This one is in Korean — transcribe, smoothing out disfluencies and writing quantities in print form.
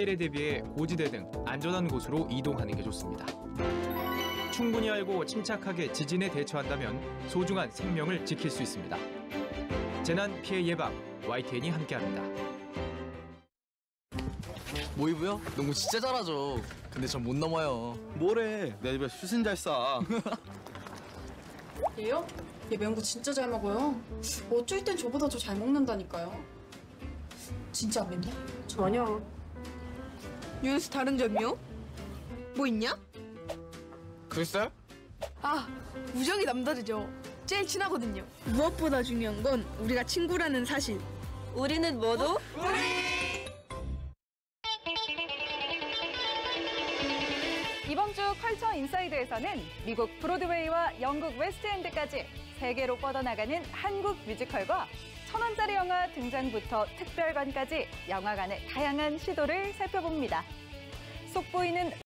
스케일에 대비해 고지대 등 안전한 곳으로 이동하는 게 좋습니다. 충분히 알고 침착하게 지진에 대처한다면 소중한 생명을 지킬 수 있습니다. 재난 피해 예방, YTN이 함께합니다. 모이부요? 농구 진짜 잘하죠. 근데 전 못 넘어요. 뭐래, 내 집에 슛은 잘 쏴. 얘요? 얘 맹구 진짜 잘 먹어요. 어쩔 땐 저보다 더 잘 먹는다니까요. 진짜 안 맵냐? 전혀. 유스 다른 점이요? 뭐 있냐? 글쎄? 아, 우정이 남다르죠. 제일 친하거든요. 무엇보다 중요한 건 우리가 친구라는 사실. 우리는 모두 이번 주 컬처 인사이드에서는 미국 브로드웨이와 영국 웨스트엔드까지 세계로 뻗어나가는 한국 뮤지컬과 1,000원짜리 영화 등장부터 특별관까지 영화관의 다양한 시도를 살펴봅니다. 속 보이는